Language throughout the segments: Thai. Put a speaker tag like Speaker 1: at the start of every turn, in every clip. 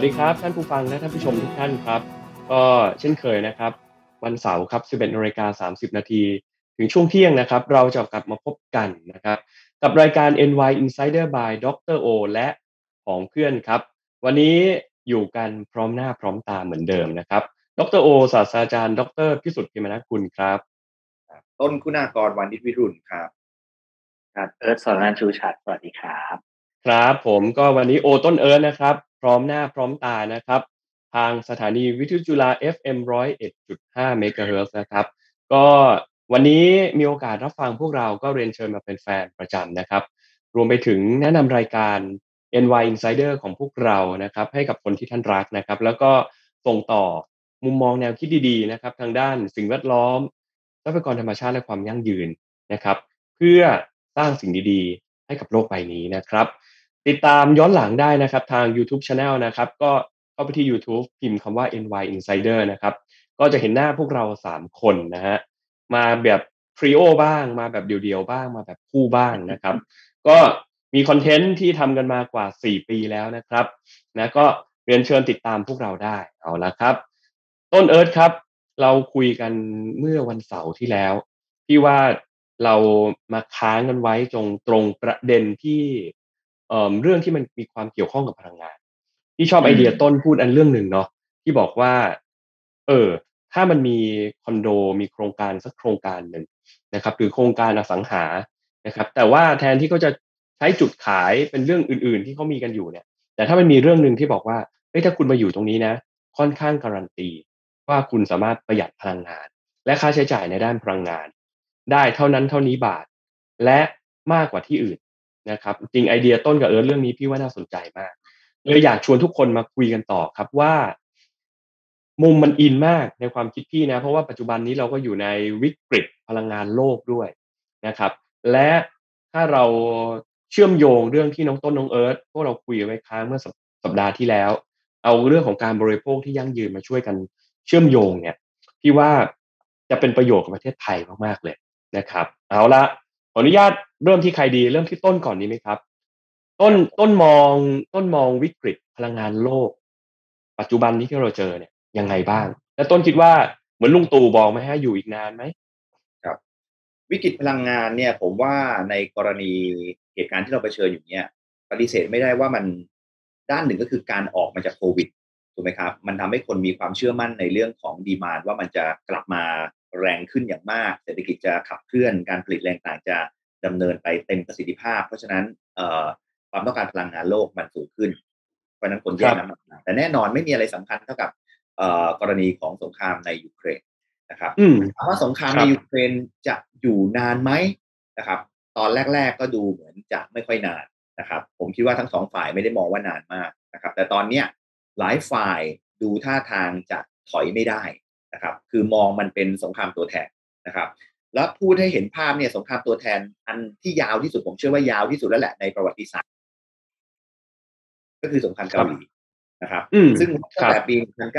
Speaker 1: ดีครับท่านผู้ฟังและท่านผู้ชมทุกท่านครับก็เช่นเคยนะครับวันเสาร์ครับ 11:30 นถึงช่วงเที่ยงนะครับเราจะกลับมาพบกันนะครับกับรายการ NY Insider by ดรโอและของเพื่อนครับวันนี้อยู่กันพร้อมหน้าพร้อมตาเหมือนเดิมนะครับดรโอศาสตราจารย์ดรพิสุทธิ์พิมนกุลครับ
Speaker 2: ต้นคุณากรวานิชวิรุฬครับ
Speaker 3: ครับเอิร์ธสรนันท์ชูชัดสวัสดีครับ
Speaker 1: ครับผมก็วันนี้โอต้นเอิร์ธนะครับพร้อมหน้าพร้อมตานะครับทางสถานีวิทยุจุฬา FM 101.5เมกะเฮิรตซ์นะครับก็วันนี้มีโอกาสรับฟังพวกเราก็เรียนเชิญมาเป็นแฟนประจำนะครับรวมไปถึงแนะนำรายการ NY Insider ของพวกเรานะครับให้กับคนที่ท่านรักนะครับแล้วก็ส่งต่อมุมมองแนวคิดดีๆนะครับทางด้านสิ่งแวดล้อมทรัพยากรธรรมชาติและความยั่งยืนนะครับเพื่อสร้างสิ่งดีๆให้กับโลกใบนี้นะครับติดตามย้อนหลังได้นะครับทาง YouTube Channel นะครับก็เข้าไปที่ YouTube พิมพ์คำว่า NY Insider นะครับก็จะเห็นหน้าพวกเรา3คนนะฮะมาแบบทริโอบ้างมาแบบเดี่ยวๆบ้างมาแบบคู่บ้างนะครับก็มีคอนเทนต์ที่ทำกันมากว่า4ปีแล้วนะครับนะก็เรียนเชิญติดตามพวกเราได้เอาละครับต้นเอิร์ธครับเราคุยกันเมื่อวันเสาร์ที่แล้วที่ว่าเรามาค้างกันไว้ตรงประเด็นที่เรื่องที่มันมีความเกี่ยวข้องกับพลังงานที่ชอบไอเดียต้นพูดอันเรื่องหนึ่งเนาะที่บอกว่าเออถ้ามันมีคอนโดมีโครงการสักโครงการหนึ่งนะครับหรือโครงการอสังหานะครับแต่ว่าแทนที่เขาจะใช้จุดขายเป็นเรื่องอื่นๆที่เขามีกันอยู่เนี่ยแต่ถ้ามันมีเรื่องหนึ่งที่บอกว่าเฮ้ยถ้าคุณมาอยู่ตรงนี้นะค่อนข้างการันตีว่าคุณสามารถประหยัดพลังงานและค่าใช้จ่ายในด้านพลังงานได้เท่านั้นเท่านี้บาทและมากกว่าที่อื่นนะครับจริงไอเดียต้นกับเอิร์ธเรื่องนี้พี่ว่าน่าสนใจมากเลยอยากชวนทุกคนมาคุยกันต่อครับว่ามุมมันอินมากในความคิดพี่นะเพราะว่าปัจจุบันนี้เราก็อยู่ในวิกฤตพลังงานโลกด้วยนะครับและถ้าเราเชื่อมโยงเรื่องที่น้องต้นน้องเอิร์ธพวกเราคุยไว้ค้างเมื่อสัปดาห์ที่แล้วเอาเรื่องของการบริโภคที่ยั่งยืนมาช่วยกันเชื่อมโยงเนี่ยพี่ว่าจะเป็นประโยชน์กับประเทศไทยมากๆเลยนะครับเอาละขออนุญาตเริ่มที่ใครดีเริ่มที่ต้นก่อนดีไหมครับต้นต้นมองวิกฤตพลังงานโลกปัจจุบันนี้ที่เราเจอเนี่ยยังไงบ้างแล้วต้นคิดว่าเหมือนลุงตู่บอกไหมฮะอยู่อีกนานไหม
Speaker 2: ครับวิกฤตพลังงานเนี่ยผมว่าในกรณีเหตุการณ์ที่เราเผชิญอยู่เนี่ยปฏิเสธไม่ได้ว่ามันด้านหนึ่งก็คือการออกมาจากโควิดถูกไหมครับมันทำให้คนมีความเชื่อมั่นในเรื่องของดีมานด์ว่ามันจะกลับมาแรงขึ้นอย่างมากเศรษฐกิจจะขับเคลื่อนการผลิตแรงต่างจะดำเนินไปเต็มประสิทธิภาพเพราะฉะนั้นความต้องการพลังงานโลกมันสูงขึ้นเพราะฉะนั้นคนแย่งน้ำมันแต่แน่นอนไม่มีอะไรสำคัญเท่ากับกรณีของสงครามในยูเครนนะครับถามว่าสงครามในยูเครนจะอยู่นานไหมนะครับตอนแรกๆก็ดูเหมือนจะไม่ค่อยนานนะครับผมคิดว่าทั้งสองฝ่ายไม่ได้มองว่านานมากนะครับแต่ตอนเนี้ยหลายฝ่ายดูท่าทางจะถอยไม่ได้นะครับคือมองมันเป็นสงครามตัวแทนนะครับแล้วพูดให้เห็นภาพเนี่ยสงครามตัวแทนอันที่ยาวที่สุดผมเชื่อว่ายาวที่สุดแล้วแหละในประวัติศาสตร์ก็คือสงครามเกาหลีนะครับซึ่งตั้งแต่ปี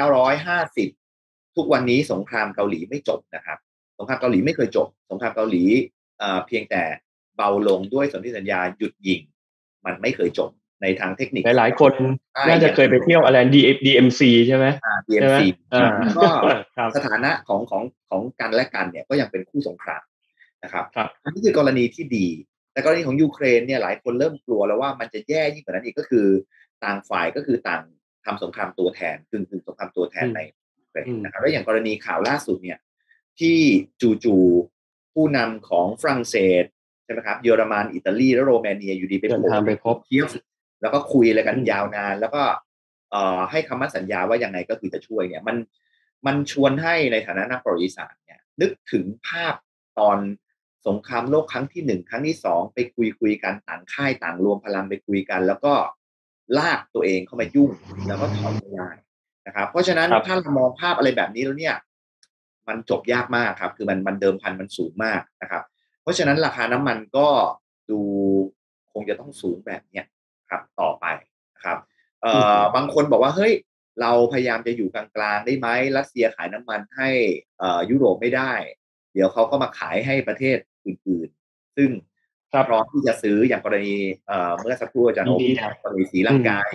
Speaker 2: 1950ทุกวันนี้สงครามเกาหลีไม่จบนะครับสงครามเกาหลีไม่เคยจบสงครามเกาหลีเพียงแต่เบาลงด้วยสนธิสัญญาหยุดยิงมันไม่เคยจบในทางเทคนิค
Speaker 1: หลายๆคนน่าจะเคยไปเที่ยวอะไร DMC ใช่ไหม
Speaker 2: DMC ก็สถานะของกันและกันเนี่ยก็ยังเป็นคู่สงครามนะครับอันนี้คือกรณีที่ดีแต่กรณีของยูเครนเนี่ยหลายคนเริ่มกลัวแล้วว่ามันจะแย่ยิ่งกว่านั้นอีกก็คือต่างฝ่ายก็คือต่างทำสงครามตัวแทนกึ่งสงครามตัวแทนในนะครับแล้วอย่างกรณีข่าวล่าสุดเนี่ยที่จู่ๆผู้นำของฝรั่งเศสใช่ไหมครับเยอรมันอิตาลีและโรมาเนียอยู่ดีไปพบเคียฟแล้วก็คุยอะไรกันยาวนานแล้วก็ให้คำมั่นสัญญาว่ายังไงก็คือจะช่วยเนี่ยมันชวนให้ในฐานะนักประวัติศาสตร์เนี่ยนึกถึงภาพตอนสงครามโลกครั้งที่1ครั้งที่2ไปคุยกันต่างค่ายต่างรวมพลังไปคุยกันแล้วก็ลากตัวเองเข้ามายุ่งแล้วก็ถอยไม่ได้นะครับเพราะฉะนั้นถ้าเรามองภาพอะไรแบบนี้แล้วเนี่ยมันจบยากมากครับคือมันเดิมพันมันสูงมากนะครับเพราะฉะนั้นราคาน้ำมันก็ดูคงจะต้องสูงแบบนี้ครับต่อไปนะครับบางคนบอกว่าเฮ้ยเราพยายามจะอยู่กลางๆได้ไหมรัสเซียขายน้ำมันให้ยุโรปไม่ได้เดี๋ยวเขาก็มาขายให้ประเทศอื่นๆซึ่งพร้อมที่จะซื้ออย่างกรณีเมื่อสักครู่อาจารย์โอ๊คกรณีศรีลังกาอย่างเงี้ย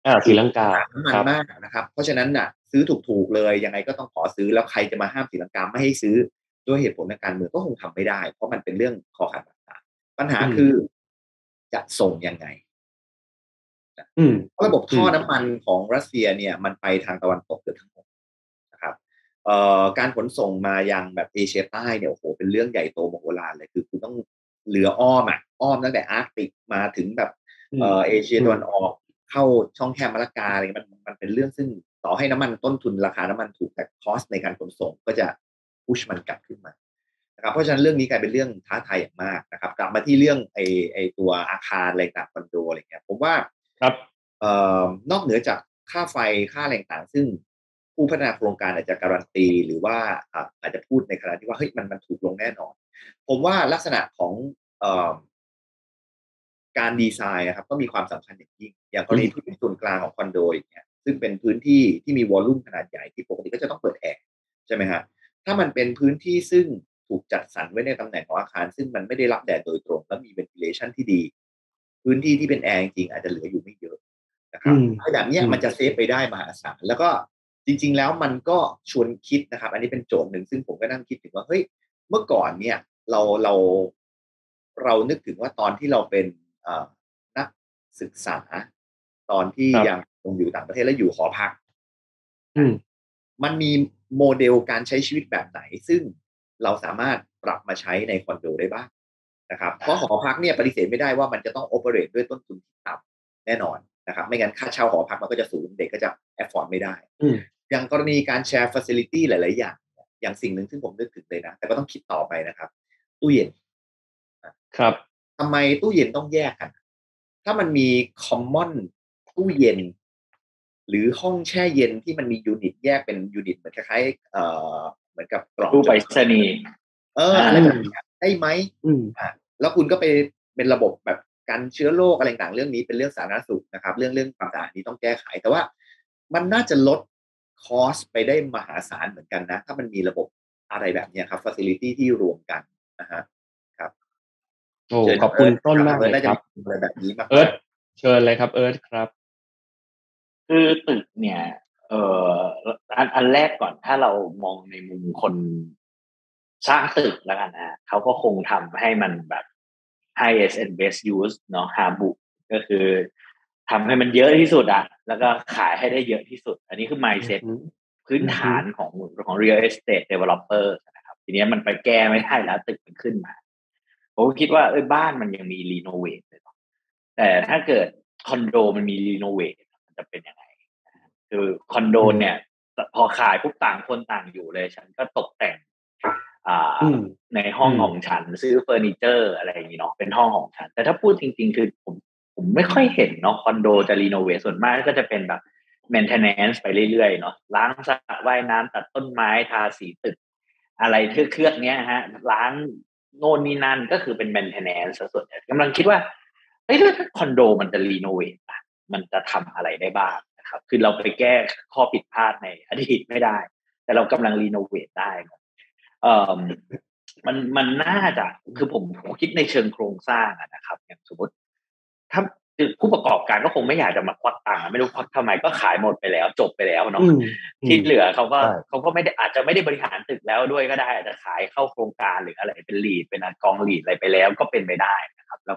Speaker 1: ศรีลังกา
Speaker 2: น้ำมัน
Speaker 1: ครับ
Speaker 2: มากนะครับเพราะฉะนั้นน่ะซื้อถูกๆเลยยังไงก็ต้องขอซื้อแล้วใครจะมาห้ามศรีลังกาไม่ให้ซื้อด้วยเหตุผลทางการเมืองก็คงทำไม่ได้เพราะมันเป็นเรื่องคอขาดบาดตายปัญหา
Speaker 1: อืม
Speaker 2: คือจะส่งยังไง
Speaker 1: อืม
Speaker 2: เพราะระบบ
Speaker 1: อืม
Speaker 2: ท่อน้ำมันของรัสเซียเนี่ยมันไปทางตะวันตกเกือบทั้งหมดนะครับการขนส่งมายังแบบเอเชียใต้เนี่ยโอ้โหเป็นเรื่องใหญ่โตมโหฬารเลยคือคุณต้องเรืออ้อมอ้อมตั้งแต่อาร์กติกมาถึงแบบ
Speaker 1: อืม
Speaker 2: เอเชีย
Speaker 1: อืม
Speaker 2: ตะวันออกเข้าช่องแคบมาลากาอะไรมันเป็นเรื่องซึ่งต่อให้น้ำมันต้นทุนราคาน้ำมันถูกแต่คอสในการขนส่งก็จะพุชมันกลับขึ้นมานะครับเพราะฉะนั้นเรื่องนี้กลายเป็นเรื่องท้าทายอย่างมากนะครับกลับมาที่เรื่องไอตัวอาคารอะไรต่างคอนโดอะไรเงี้ยผมว่า
Speaker 1: ครับ
Speaker 2: นอกเหนือจากค่าไฟค่าอะไรต่างๆซึ่งผู้พัฒนาโครงการอาจจะการันตีหรือว่าอาจจะพูดในขณะที่ว่าเฮ้ยมันถูกลงแน่นอนผมว่าลักษณะของเอ่อการดีไซน์นะครับก็มีความสำคัญอย่างยิ่งอย่างกรณีพื้นที่ส่วนกลางของคอนโดอย่างเงี้ยซึ่งเป็นพื้นที่ที่มีวอลลุ่มขนาดใหญ่ที่ปกติก็จะต้องเปิดแอร์ใช่ไหมฮะถ้ามันเป็นพื้นที่ซึ่งถูกจัดสรรไว้ในตำแหน่งของอาคารซึ่งมันไม่ได้รับแดดโดยตรงและมี ventilation ที่ดีพื้นที่ที่เป็นแอร์จริงๆอาจจะเหลืออยู่ไม่เยอะนะครับ
Speaker 1: อืม
Speaker 2: ไอ้แบบเนี้ย
Speaker 1: อืม
Speaker 2: มันจะเซฟไปได้มหาศาลแล้วก็จริงๆแล้วมันก็ชวนคิดนะครับอันนี้เป็นโจทย์หนึ่งซึ่งผมก็นั่งคิดถึงว่าเฮ้ยเมื่อก่อนเนี่ยเราเราเรานึกถึงว่าตอนที่เราเป็นนักศึกษาตอนที่
Speaker 1: ครับ
Speaker 2: ยังคงอยู่ต่างประเทศและอยู่หอพัก
Speaker 1: อืม
Speaker 2: มันมีโมเดลการใช้ชีวิตแบบไหนซึ่งเราสามารถปรับมาใช้ในคอนโดได้บ้างนะครับเพราะหอพักเนี่ยปฏิเสธไม่ได้ว่ามันจะต้อง operate ด้วยต้นทุนที่ต่ำแน่นอนนะครับไม่งั้นค่าเช่าหอพักมันก็จะสูงเด็กก็จะ afford ไม่ได้
Speaker 1: อืม
Speaker 2: อย่างกรณีการแชร์ facility หลายๆอย่างอย่างสิ่งหนึ่งซึ่งผมนึกถึงเลยนะแต่ก็ต้องคิดต่อไปนะครับตู้เย็น
Speaker 1: ครับ
Speaker 2: ทำไมตู้เย็นต้องแยกกัน ถ้ามันมี common ตู้เย็นหรือห้องแช่เย็นที่มันมียูนิตแยกเป็นยูนิตเหมือนคล้ายๆเหมือนกับกล่อง
Speaker 3: ตู้ไปร
Speaker 2: จด
Speaker 3: ษณีย์
Speaker 2: อะไร
Speaker 1: อืม
Speaker 2: แบบนี้ได้ไหม
Speaker 1: อืม
Speaker 2: แล้วคุณก็ไปเป็นระบบแบบกันเชื้อโรคอะไรต่างๆเรื่องนี้เป็นเรื่องสาธารณสุขนะครับเรื่องความสะอาดนี้ต้องแก้ไขแต่ว่ามันน่าจะลดคอสไปได้มหาศาลเหมือนกันนะถ้ามันมีระบบอะไรแบบนี้ครับ facility ที่รวมกันนะฮะครับ
Speaker 1: โอ้
Speaker 2: เชิญ
Speaker 1: ขอบคุณ
Speaker 2: น้องเอิร์ธ
Speaker 1: ต้น
Speaker 2: ครับน้องเอิร์ธ
Speaker 1: มากเลยครับ
Speaker 2: น่าจะมีอะไรแบบนี้
Speaker 1: เอิร์ธ
Speaker 2: มาก
Speaker 1: เชิญเลยครับเอิร์ธครับ
Speaker 3: คือตึกเนี่ยเอ่ออันแรกก่อนถ้าเรามองในมุมคนสร้างตึกแล้วกันนะเขาก็คงทำให้มันแบบ highest and best use เนาะฮาบุก็คือทำให้มันเยอะที่สุดอะแล้วก็ขายให้ได้เยอะที่สุดอันนี้คือ
Speaker 1: อือ
Speaker 3: mindset
Speaker 1: ฮึ
Speaker 3: พื้น
Speaker 1: อือฮึ
Speaker 3: ฐานของ real estate developer นะครับทีนี้มันไปแก้ไม่ได้แล้วตึกมันขึ้นมาผมก็คิดว่าบ้านมันยังมีรีโนเวทเลยเนาะแต่ถ้าเกิดคอนโดมันมีรีโนเวทมันจะเป็นยังไงคือคอนโด
Speaker 1: อืม
Speaker 3: เนี่ยพอขายปุ๊บต่างคนต่างอยู่เลยฉันก็ตกแต่งอ่า
Speaker 1: อืม
Speaker 3: ในห้
Speaker 1: อืม
Speaker 3: องของฉันซื้อเฟอร์นิเจอร์อะไรอย่างนี้เนาะเป็นห้องของฉันแต่ถ้าพูดจริงๆคือผมไม่ค่อยเห็นเนาะคอนโดจะรีโนเวทส่วนมากก็จะเป็นแบบ maintenance ไปเรื่อยๆเนาะล้างสระว่ายน้ำตัดต้นไม้ทาสีตึกอะไรเครือกเนี้ยฮะล้างโน่นนี่นั่นก็คือเป็น maintenance ส่วนใหญ่กำลังคิดว่าเฮ้ยถ้าคอนโดมันจะรีโนเวทอะมันจะทำอะไรได้บ้างนะครับคือเราไปแก้ข้อผิดพลาดในอดีตไม่ได้แต่เรากำลังรีโนเวทได้เอ่อมันน่าจะคือผมคิดในเชิงโครงสร้างนะครับอย่างสมมติถ้าคือผู้ประกอบการก็คงไม่อยากจะมาควักตังค์ไม่รู้ควักทำไมก็ขายหมดไปแล้วจบไปแล้ว
Speaker 1: อื
Speaker 3: เนาะ
Speaker 1: มอืม
Speaker 3: ที่เหลือเขาก็
Speaker 1: ใช่
Speaker 3: เขาก็ไม่ได้อาจจะไม่ได้บริหารตึกแล้วด้วยก็ได้อาจจะขายเข้าโครงการหรืออะไรเป็นลีดเป็นกองลีดอะไรไปแล้วก็เป็นไปได้นะครับแล้ว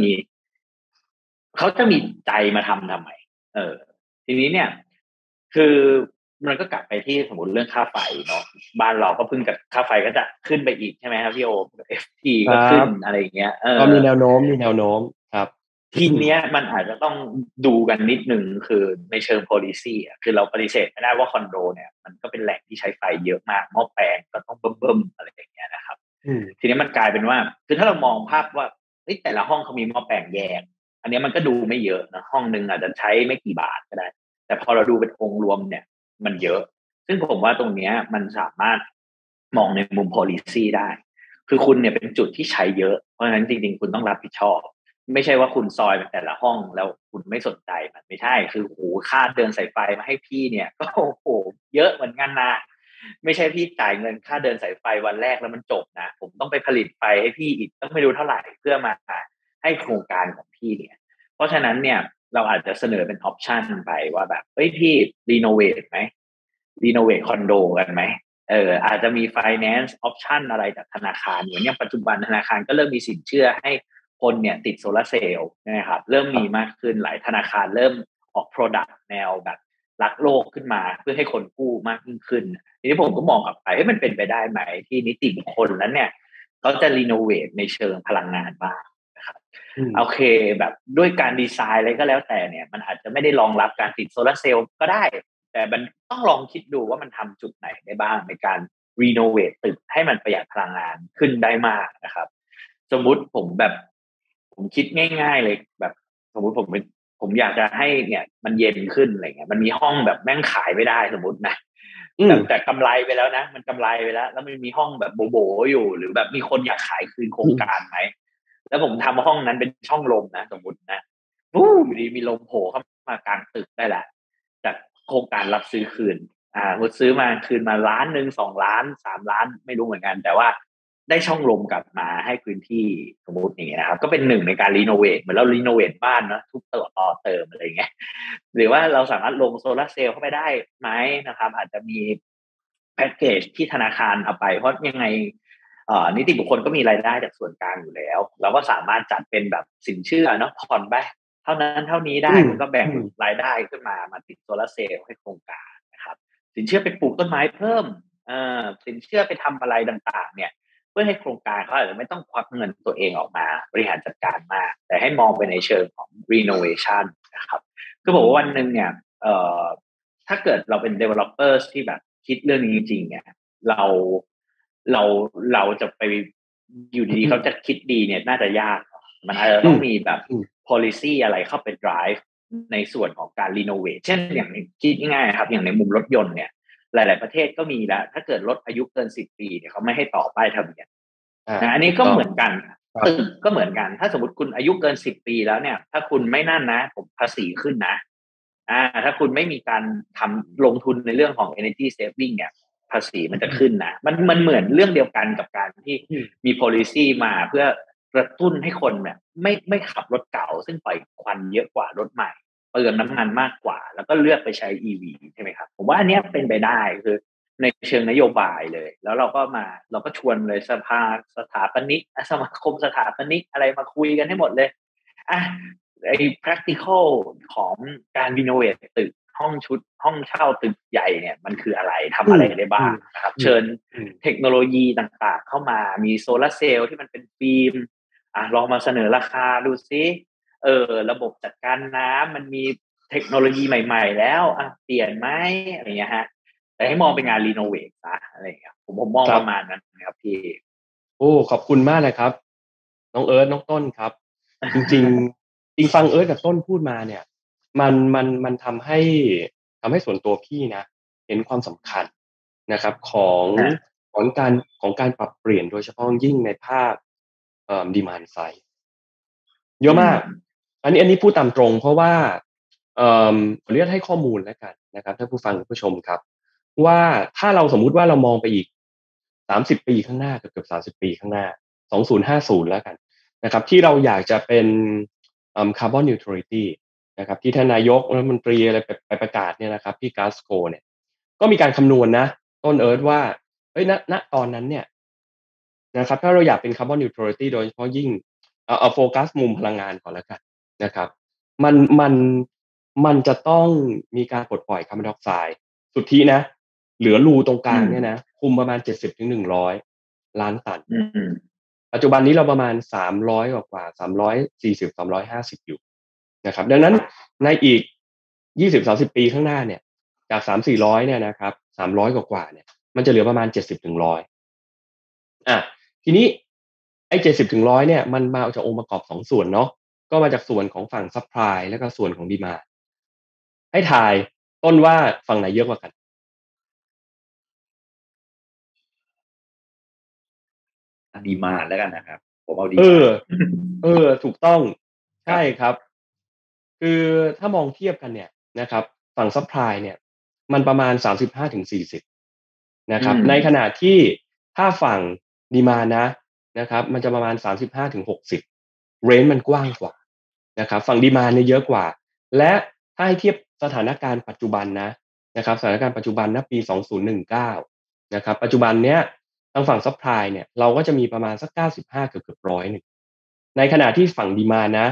Speaker 3: เขาจะมีใจมาทำไมเออทีนี้เนี่ยคือมันก็กลับไปที่สมมติเรื่องค่าไฟเนาะบ้านเราก็เพิ่งจะค่าไฟก็จะขึ้นไปอีกใช่ไหมครับพี่โอ FT
Speaker 1: ครั
Speaker 3: ก็ขึ้น
Speaker 1: บ
Speaker 3: อะไรอย่างเงี้ย
Speaker 1: ก็มีแนวโน้มมีแนวโน้มครับ
Speaker 3: ทีเนี้ยมันอาจจะต้องดูกันนิดนึงคือในเชิง policy อ่ะคือเราปฏิเสธไม่ได้ว่าคอนโดเนี่ยมันก็เป็นแหล่งที่ใช้ไฟเยอะมากหม้อแปลงก็ต้องเบิ่มๆอะไรอย่างเงี้ยนะครับ
Speaker 1: อืม
Speaker 3: ทีนี้มันกลายเป็นว่าคือถ้าเรามองภาพว่าแต่ละห้องเขามีหม้อแปลงแยกอันนี้มันก็ดูไม่เยอะนะห้องหนึ่งอาจจะใช้ไม่กี่บาทก็ได้แต่พอเราดูเป็นองค์รวมเนี่ยมันเยอะซึ่งผมว่าตรงเนี้ยมันสามารถมองในมุม policy ได้คือคุณเนี่ยเป็นจุดที่ใช้เยอะเพราะฉะนั้นจริงๆคุณต้องรับผิดชอบไม่ใช่ว่าคุณซอยเป็นแต่ละห้องแล้วคุณไม่สนใจมันไม่ใช่คือโหค่าเดินสายไฟมาให้พี่เนี่ยก็โอ้โหเยอะเหมือนกันนะไม่ใช่พี่จ่ายเงินค่าเดินสายไฟวันแรกแล้วมันจบนะผมต้องไปผลิตไฟให้พี่อีกต้องไม่รู้เท่าไหร่เพื่อมาให้โครงการของพี่เนี่ยเพราะฉะนั้นเนี่ยเราอาจจะเสนอเป็นออปชันไปว่าแบบเฮ้ยพี่รีโนเวทไหมรีโนเวทคอนโดกันไหมอาจจะมี finance option อะไรจากธนาคารเหมือนอย่างปัจจุบันธนาคารก็เริ่มมีสินเชื่อให้คนเนี่ยติดโซลาร์เซลล์นะครับเริ่มมีมากขึ้นหลายธนาคารเริ่มออก product แนวแบบรักโลกขึ้นมาเพื่อให้คนกู้มากยิ่งขึ้นทีนี้ผมก็มองกลับไปให้มันเป็นไปได้ไหมที่นิติบุคคลนั้นเนี่ยเขาจะรีโนเวทในเชิงพลังงานบ้างนะครับโอเคแบบด้วยการดีไซน์อะไรก็แล้วแต่เนี่ยมันอาจจะไม่ได้รองรับการติดโซลาร์เซลล์ก็ได้แต่มันต้องลองคิดดูว่ามันทำจุดไหนได้บ้างในการรีโนเวทตึกให้มันประหยัดพลังงานขึ้นได้มากนะครับสมมุติผมคิดง่ายๆเลยแบบสมมุติผมอยากจะให้เนี่ยมันเย็นขึ้นอะไรเงี้ยมันมีห้องแบบแม่งขายไม่ได้สมมตินะแต่กำไรไปแล้วนะมันกำไรไปแล้วมันมีห้องแบบโบอยู่หรือแบบมีคนอยากขายคืนโครงการไหมแล้วผมทำห้องนั้นเป็นช่องลมนะสมมตินะอยู่ดีมีลมโผล่เข้ามากลางตึกได้แหละจากโครงการรับซื้อคืนหมดซื้อมาคืนมา1 ล้าน2 ล้าน3 ล้านไม่รู้เหมือนกันแต่ว่าได้ช่องลมกลับมาให้พื้นที่สมมติอย่างเงี้ยนะครับก็เป็นหนึ่งในการรีโนเวทเหมือนเรารีโนเวทบ้านเนาะทุบต่อเติมอะไรเงี้ยหรือว่าเราสามารถลงโซลาร์เซลล์เข้าไปได้ไหมนะครับอาจจะมีแพ็กเกจที่ธนาคารเอาไปเพราะยังไงนิติบุคคลก็มีรายได้จากส่วนกลางอยู่แล้วเราก็สามารถจัดเป็นแบบสินเชื่อเนาะผ่อนไปเท่านั้นเท่านี้ได้มันก็แบ่งรายได้ขึ้นมาติดโซลาร์เซลล์ให้โครงการนะครับสินเชื่อไปปลูกต้นไม้เพิ่มสินเชื่อไปทำอะไรต่างๆเนี่ยเพื่อให้โครงการเขาอาจจะไม่ต้องควักเงินตัวเองออกมาบริหารจัดการมากแต่ให้มองไปในเชิงของ renovation นะครับคือบอกว่าวันหนึ่งเนี่ยถ้าเกิดเราเป็น developer ที่แบบคิดเรื่องนี้จริงๆเนี่ยเราเราจะไปอยู่ดีๆเขาจะคิดดีเนี่ยน่าจะยากมันอาจจะต้องมีแบบ policy อะไรเข้าไป drive ในส่วนของการ renovate เช่นอย่างคิดง่ายๆครับอย่างในมุมรถยนต์เนี่ยหลายๆประเทศก็มีแล้วถ้าเกิดรถอายุเกิน10 ปีเนี่ยเขาไม่ให้ต่อป้ายทะเบียนอันนี้ก็เหมือนกันตึกก็เหมือนกันถ้าสมมติคุณอายุเกิน10 ปีแล้วเนี่ยถ้าคุณไม่นั่นนะผมภาษีขึ้นนะถ้าคุณไม่มีการทำลงทุนในเรื่องของ energy saving เนี่ยภาษีมันจะขึ้นนะมันเหมือนเรื่องเดียวกันกับการที่มี policy มาเพื่อกระตุ้นให้คนเนี่ยไม่ขับรถเก่าซึ่งปล่อยควันเยอะกว่ารถใหม่เปลืองน้ำมันมากกว่าแล้วก็เลือกไปใช้ EV ใช่ไหมครับผมว่าอันนี้เป็นไปได้คือในเชิงนโยบายเลยแล้วเราก็ชวนเลยสภาสถาปนิกสมาคมสถาปนิกอะไรมาคุยกันให้หมดเลยไอ้ practical ของการ renovate ตึกห้องเช่าตึกใหญ่เนี่ยมันคืออะไรทำอะไรได้บ้างนะครับเชิญเทคโนโลยีต่างๆเข้ามามีโซลาร์เซลล์ที่มันเป็นฟิล์มลองมาเสนอราคาดูซิระบบจัดการน้ำมันมีเทคโนโลยีใหม่ๆแล้วเปลี่ยนไหมอะไรเงี้ยฮะแต่ให้มองเป็นงานรีโนเวทนะอะไรเงี้ยผมมองประมาณนั้นนะครับพี่
Speaker 1: โอ้ขอบคุณมากเลยครับน้องเอิร์ธน้องต้นครับจริงๆจริงฟังเอิร์ธกับต้นพูดมาเนี่ยมันทำให้ส่วนตัวพี่นะเห็นความสำคัญนะครับของการปรับเปลี่ยนโดยเฉพาะยิ่งในภาคdemand side เยอะมากอันนี้พูดตามตรงเพราะว่าขออนุญาตให้ข้อมูลแล้วกันนะครับท่านผู้ฟังผู้ชมครับว่าถ้าเราสมมุติว่าเรามองไปอีก30 ปีข้างหน้าเกือบ30 ปีข้างหน้า2050แล้วกันนะครับที่เราอยากจะเป็นcarbon neutrality นะครับที่ท่านนายกรัฐมนตรีอะไรไปประกาศเนี่ยนะครับที่กลาสโกเนี่ยก็มีการคำนวณนะต้นเอิร์ธว่าเฮ้ยณตอนนั้นเนี่ยนะครับถ้าเราอยากเป็น carbon neutrality โดยเฉพาะยิ่งเอาโฟกัสมุมพลังงานก่อนแล้วกันนะครับมันมันมันจะต้องมีการปลดปล่อยคาร์บอนไดออกไซด์สุทธินะเหลือรูตรงกลางเนี่ยนะคุมประมาณ70 ถึง 100 ล้านตันปัจจุบันนี้เราประมาณ300กว่า340 350อยู่นะครับดังนั้นในอีก20-30 ปีข้างหน้าเนี่ยจาก300-400เนี่ยนะครับ300กว่าเนี่ยมันจะเหลือประมาณ70-100ทีนี้ไอ้70-100เนี่ยมันมาจากองค์ประกอบ2ส่วนเนาะก็มาจากส่วนของฝั่งซัพพลายแล้วก็ส่วนของดีมานด์ให้ทายต้นว่าฝั่งไหนเยอะกว่ากัน
Speaker 2: ดีมานด์แล้วกันนะครับผมเอาดี
Speaker 1: ถูกต้องใช่ครับคือถ้ามองเทียบกันเนี่ยนะครับฝั่งซัพพลายเนี่ยมันประมาณ35-40นะครับในขณะที่ถ้าฝั่งดีมานด์นะครับมันจะประมาณ35-60เรนจ์มันกว้างกว่านะครับฝั่งดีมานด์เนี่ยเยอะกว่าและถ้าให้เทียบสถานการณ์ปัจจุบันนะครับสถานการณ์ปัจจุบันปี2019นะครับปัจจุบันเนี้ยทางฝั่งซัพพลายเนี่ยเราก็จะมีประมาณสัก95เกือบ100ในขณะที่ฝั่งดีมานด์นะ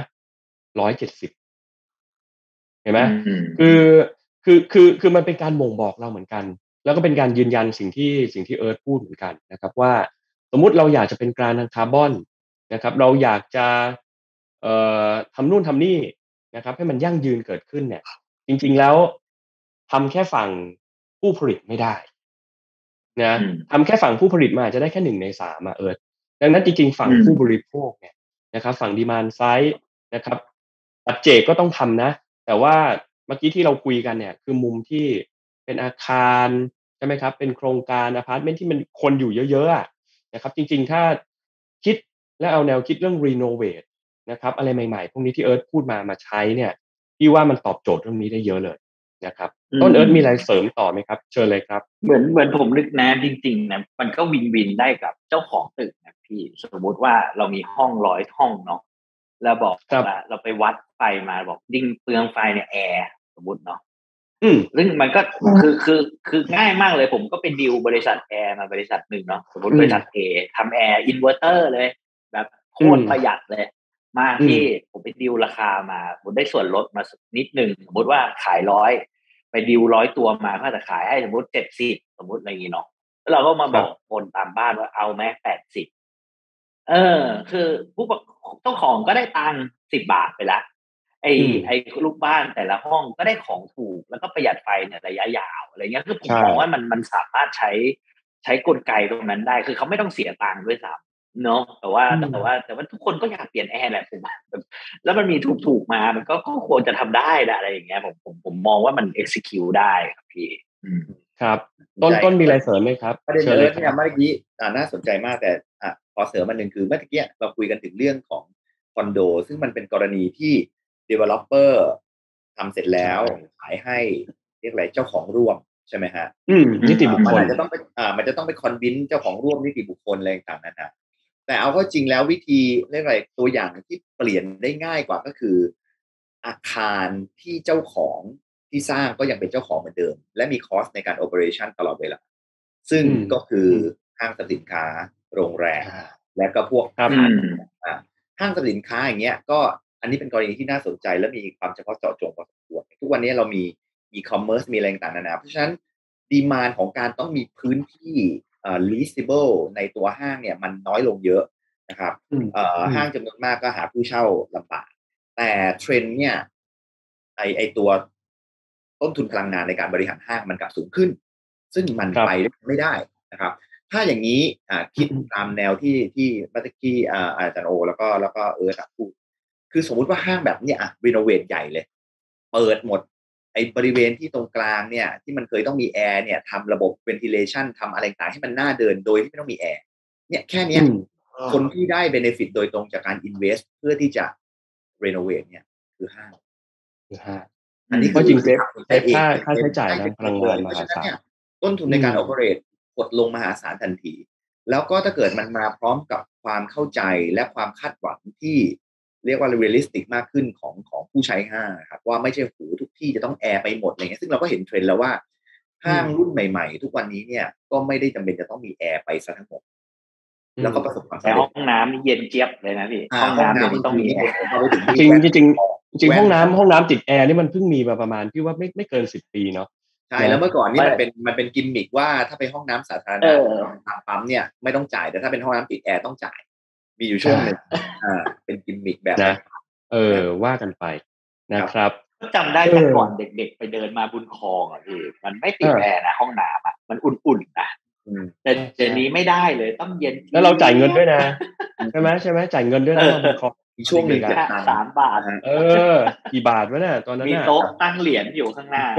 Speaker 1: 170เห็นไหมคือคือมันเป็นการบ่งบอกเราเหมือนกันแล้วก็เป็นการยืนยันสิ่งที่เอิร์ธพูดเหมือนกันนะครับว่าสมมุติเราอยากจะเป็นกลางทางคาร์บอนนะครับเราอยากจะทำนู่นทำนี่นะครับให้มันยั่งยืนเกิดขึ้นเนี่ยจริงๆแล้วทำแค่ฝั่งผู้ผลิตไม่ได้นะทำแค่ฝั่งผู้ผลิตมาอาจจะได้แค่1 ใน 3ดังนั้นจริงๆฝั่งผู้บริโภคเนี่ยนะครับฝั่งดีมานด์ไซด์นะครับปัจเจกก็ต้องทำนะแต่ว่าเมื่อกี้ที่เราคุยกันเนี่ยคือมุมที่เป็นอาคารใช่ไหมครับเป็นโครงการอพาร์ตเมนต์ที่มันคนอยู่เยอะๆนะครับจริงๆถ้าคิดและเอาแนวคิดเรื่องรีโนเวทนะครับอะไรใหม่ๆพวกนี้ที่เอิร์ธพูดมาใช้เนี่ยพี่ว่ามันตอบโจทย์เรื่องนี้ได้เยอะเลยนะครับต้นเอิร์ธมีอะไรเสริมต่อไหมครับเชิญเลยครับ
Speaker 3: เหมือนผมนึกนะจริงๆนะมันก็วินวินได้กับเจ้าของตึกนะพี่สมมุติว่าเรามีห้อง100 ห้องเนาะแล้วบอกว่าเราไปวัดไฟมาบอกยิ่งเปลืองไฟเนี่ยแอร์สมมติเนาะซึ่งมันก็คือง่ายมากเลยผมก็ไปดีลบริษัทแอร์มาบริษัทหนึ่งเนาะสมมติบริษัท A ทำแอร์อินเวอร์เตอร์เลยแบบโคตรประหยัดเลยมากที่ผมไปดีลราคามาผมได้ส่วนลดมานิดนึงสมมติว่าขาย100ไปดีล100 ตัวมาก็จะขายให้สมมติ70สมมติอะไรอย่างงี้เนาะแล้วเราก็มาบอกคนตามบ้านว่าเอาไหม80คือผู้เจ้าของก็ได้ตังค์10 บาทไปละไอ้ลูกบ้านแต่ละห้องก็ได้ของถูกแล้วก็ประหยัดไฟเนี่ยระยะยาวอะไรเงี้ยคือผมมองว่ามันสามารถใช้กลไกตรงนั้นได้คือเขาไม่ต้องเสียตังค์ด้วยซ้ำเนาะแต่ว่าทุกคนก็อยากเปลี่ยนแอร์แหละผมแล้วมันมีถูกมามันก็ควรจะทำได้นะอะไรอย่างเงี้ยผมมองว่ามัน execute ได้ครับพี่
Speaker 1: ครับต้นมีอะไรเสริมไหมครับ
Speaker 2: ประเด็นเลยเนี่ยเมื่อกี้น่าสนใจมากแต่ขอเสริมอันหนึ่งคือเมื่อกี้เราคุยกันถึงเรื่องของคอนโดซึ่งมันเป็นกรณีที่ developer ทำเสร็จแล้วขายให้เรียกอะไรเจ้าของร่วมใช่ไหมฮะ
Speaker 1: นิติบุคคล
Speaker 2: มันจะต้องไปมันจะต้องไปคอนวินเจ้าของร่วมนิติบุคคลอะไรต่างๆนั่นนะแต่เอาเข้าจริงแล้ววิธีเรียกอะไรตัวอย่างที่เปลี่ยนได้ง่ายกว่าก็คืออาคารที่เจ้าของที่สร้างก็ยังเป็นเจ้าของเหมือนเดิมและมีคอสในการ operation ตลอดเวลาซึ่งก็คือห้างสรรพสินค้าโรงแรมและก็พวกห้างสรรพสินค้าอย่างเงี้ยก็อันนี้เป็นกรณีที่น่าสนใจและมีความเฉพาะเจาะจงพอสมควรทุกวันนี้เรามีe-commerce มีอะไรต่างๆนานาเพราะฉะนั้นดีมานด์ของการต้องมีพื้นที่leasable ในตัวห้างเนี่ยมันน้อยลงเยอะนะครับห้างจำนวนมากก็หาผู้เช่าลำบากแต่เทรนด์เนี่ยไอตัวต้นทุนพลังงานในการบริหารห้างมันกลับสูงขึ้นซึ่งมันไปไม่ได้นะครับถ้าอย่างนี้คิดตามแนวที่เมื่อกี้อาจารย์โอแล้วก็พูดคือสมมุติว่าห้างแบบเนี้ยรีโนเวทใหญ่เลยเปิดหมดไอ้บริเวณที่ตรงกลางเนี่ยที่มันเคยต้องมีแอร์เนี่ยทำระบบเวนทิเลชันทำอะไรต่างให้มันน่าเดินโดยที่ไม่ต้องมีแอร์เนี่ยแค่นี้คนที่ได้เบเนฟิตโดยตรงจากการอินเวสต์เพื่อที่จะรีโนเวทเนี่ยคือห้าง
Speaker 1: อันนี้ก็จริงเซฟค่าใช้จ่ายทางพลังงานมหาศาล
Speaker 2: ต้นทุนในการโอเปเรตกดลงมหาศาลทันทีแล้วก็ถ้าเกิดมันมาพร้อมกับความเข้าใจและความคาดหวังที่เรียกว่าเรียลลิสติกมากขึ้นของผู้ใช้ห้างครับว่าไม่ใช่หูทุกที่จะต้องแอร์ไปหมดอะไรเงี้ยซึ่งเราก็เห็นเทรนด์แล้วว่าห้างรุ่นใหม่ๆทุกวันนี้เนี่ยก็ไม่ได้จำเป็นจะต้องมีแอร์ไปซะทั้งหมดแล้วก็ประสบความสำเร็จ
Speaker 3: ห้องน้ำเย็นเจี๊ยบเลยนะพี่ห้องน้ำมันต้องมีแอร์
Speaker 1: จริงห้องน้ำติดแอร์นี่มันเพิ่งมีมาประมาณพี่ว่าไม่เกิน10 ปีเนาะ
Speaker 2: ใช่แล้วเมื่อก่อนนี่มันเป็นกิมมิกว่าถ้าไปห้องน้ำสาธารณะตามปั๊มเนี่ยไม่ต้องจ่ายแต่ถ้าเป็นห้องน้ำติดแอร์ต้องจ่ายมีอยู่ช่วงนึงเป็นกิมมิกแบบ
Speaker 1: นะว่ากันไปนะครับ
Speaker 3: จำได้แต่ก่อนเด็กๆไปเดินมาบุญคลองพี่มันไม่ติดแอร์นะห้องน้ำมันอุ่นๆนะแต่เดี๋ยวนี้ไม่ได้เลยต้องเย็น
Speaker 1: แล้วเราจ่ายเงินด้วยนะใช่ไหมจ่ายเงินด้วยนะบุญคลอง
Speaker 2: ช่วงหนึ่ง
Speaker 3: 3 บาท
Speaker 1: กี่บาทวะเนี่ยตอนนั้น
Speaker 3: มีโต๊ะตั้งเหรียญอยู่ข้างหน้า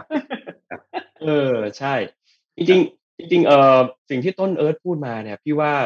Speaker 1: ใช่จริงสิ่งที่ต้นเอิร์ธพูดมาเนี่ยพี่ว่า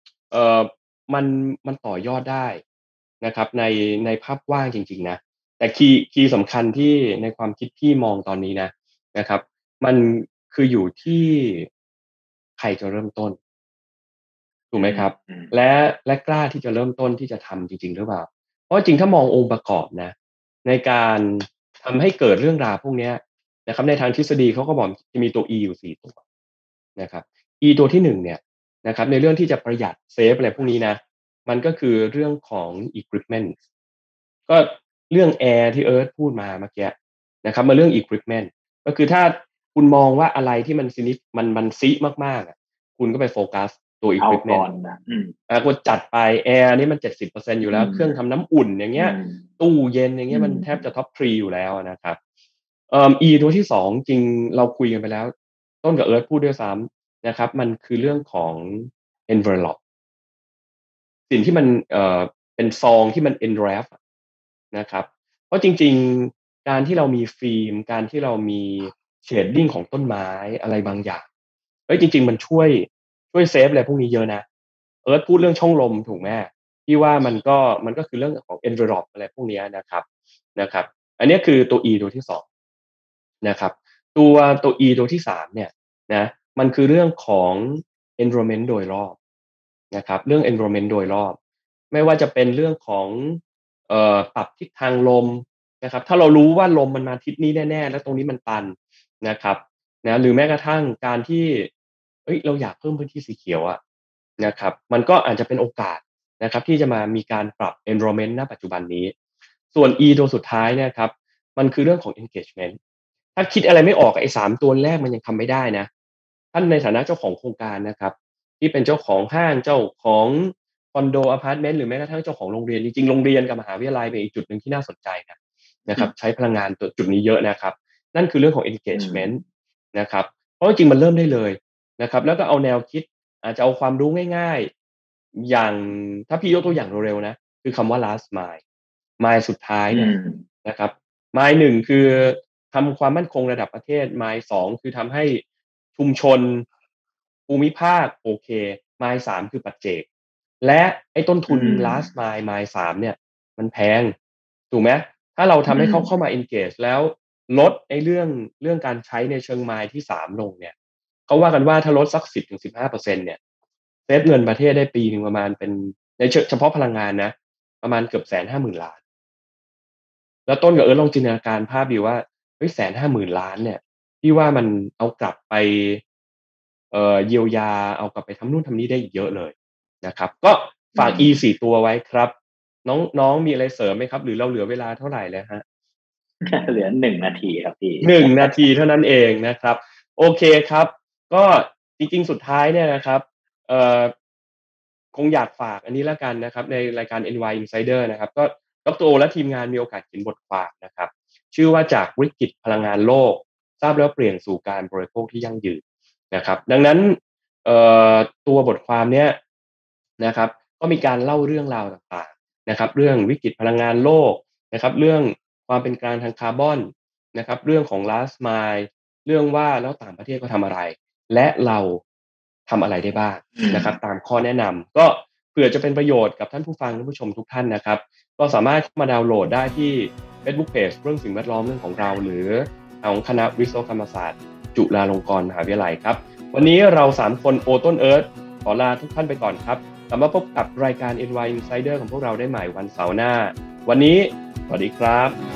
Speaker 1: มันต่อยอดได้นะครับในภาพกว้างจริงๆนะแต่คีย์สำคัญที่ในความคิดพี่มองตอนนี้นะครับมันคืออยู่ที่ใครจะเริ่มต้นถูกไหมครับและกล้าที่จะเริ่มต้นที่จะทำจริงๆหรือเปล่าเพราะจริงถ้ามององค์ประกอบนะในการททำให้เกิดเรื่องราวพวกนี้นะครับในทางทฤษฎีเขาก็บอกจะมีตัว E อยู่4ตัวนะครับ E ตัวที่1เนี่ยนะครับในเรื่องที่จะประหยัดเซฟอะไรพวกนี้นะมันก็คือเรื่องของ equipment ก็เรื่องแอร์ที่เอิร์ธพูดมาเมื่อกี้นะครับมาเรื่อง equipment ก็คือถ้าคุณมองว่าอะไรที่มันมันซีมากๆคุณก็ไปโฟกัสตัว
Speaker 3: เอาก่
Speaker 1: equipment
Speaker 3: อนนะ
Speaker 1: ก็จัดไปแอร์นี่มัน 70% อยู่แล้วเครื่องทำน้ำอุ่นอย่างเงี้ยตู้เย็นอย่างเงี้ยมันแทบจะท็อป3อยู่แล้วนะครับE ตัวที่2จริงเราคุยกันไปแล้วต้นกับเอิร์ธพูดด้วยซ้ำนะครับมันคือเรื่องของ envelope สิ่งที่มันเป็นซองที่มัน enwrap นะครับเพราะจริงๆการที่เรามีฟิล์มการที่เรามีเชดดิ้งของต้นไม้อะไรบางอย่างจริงๆมันช่วยเซฟอะไรพวกนี้เยอะนะเอิร์ธพูดเรื่องช่องลมถูกไหมที่ว่ามันก็คือเรื่องของ envelope อะไรพวกนี้นะครับอันนี้คือตัว E ตัวที่2นะครับตัว E ตัวที่3เนี่ยนะมันคือเรื่องของ environment โดยรอบนะครับเรื่อง environment โดยรอบไม่ว่าจะเป็นเรื่องของปรับทิศทางลมนะครับถ้าเรารู้ว่าลมมันมาทิศนี้แน่ๆแล้วตรงนี้มันตันนะครับนะหรือแม้กระทั่งการที่เราอยากเพิ่มพื้นที่สีเขียวอะนะครับมันก็อาจจะเป็นโอกาสนะครับที่จะมามีการปรับ environment ณปัจจุบันนี้ส่วน E ตัวสุดท้ายเนี่ยครับมันคือเรื่องของ engagement ถ้าคิดอะไรไม่ออกไอ้3ตัวแรกมันยังทำไม่ได้นะท่านในฐานะเจ้าของโครงการนะครับที่เป็นเจ้าของห้างเจ้าของคอนโดอพาร์ตเมนต์หรือแม้กระทั่งเจ้าของโรงเรียนจริงๆโรงเรียนกับมหาวิทยาลัยเป็นอีกจุดหนึ่งที่น่าสนใจนะครับใช้พลังงานตัวจุดนี้เยอะนะครับนั่นคือเรื่องของ engagement นะครับเพราะจริงๆมันเริ่มได้เลยนะครับแล้วก็เอาแนวคิดอาจจะเอาความรู้ง่ายๆอย่างถ้าพี่ยกตัวอย่างเร็วๆนะคือคำว่า last mile สุดท้ายเนี่ยนะครับ mile 1คือทำความมั่นคงระดับประเทศ mile 2คือทำให้ชุมชนภูมิภาคโอเค mile 3คือปัจเจกและไอ้ต้นทุน last mile 3เนี่ยมันแพงถูกไหมถ้าเราทำให้เขาเข้ามา engage แล้วลดไอ้เรื่องการใช้ในเชิง mile ที่3ลงเนี่ยเขาว่ากันว่าถ้าลดสัก 10-15% เนี่ยเซฟเงินประเทศได้ปีนึงประมาณเป็นในเฉพาะพลังงานนะประมาณเกือบ150,000 ล้านแล้วต้นกับเอิร์ธลองจินตนาการภาพดีว่า150,000 ล้านเนี่ยพี่ว่ามันเอากลับไปเยียวยาเอากลับไปทำนู่นทำนี่ได้อีกเยอะเลยนะครับก็ฝาก E 4ตัวไว้ครับน้องมีอะไรเสริมไหมครับหรือเราเหลือเวลาเท่าไหร่แล้วฮะ
Speaker 3: เหลือ1 นาทีครับพี่
Speaker 1: 1 นาทีเท่านั้นเองนะครับโอเคครับก็จริงๆสุดท้ายเนี่ยนะครับเอ่อคงอยากฝากอันนี้แล้วกันนะครับในรายการ NY Insider นะครับก็ดร.โอและทีมงานมีโอกาสเขียนบทความนะครับชื่อว่าจากวิกฤตพลังงานโลกทราบแล้วเปลี่ยนสู่การบริโภคที่ยั่งยืนนะครับดังนั้นเอ่อตัวบทความเนี้ยนะครับก็มีการเล่าเรื่องราวต่างๆนะครับเรื่องวิกฤตพลังงานโลกนะครับเรื่องความเป็นกลางทางคาร์บอนนะครับเรื่องของ last mile เรื่องว่าแล้วต่างประเทศเขาทำอะไรและเราทำอะไรได้บ้างนะครับตามข้อแนะนำก็เผื่อจะเป็นประโยชน์กับท่านผู้ฟังท่านผู้ชมทุกท่านนะครับก็สามารถเข้ามาดาวน์โหลดได้ที่ Facebook Page เรื่องสิ่งแวดล้อมเรื่องของเราหรือของคณะวิศวกรรมศาสตร์จุฬาลงกรณ์มหาวิทยาลัยครับวันนี้เรา3คนโอต้นเอิร์ธขอลาทุกท่านไปก่อนครับกลับมาพบกับรายการ NY Insider ของพวกเราได้ใหม่วันเสาร์หน้าวันนี้สวัสดีครับ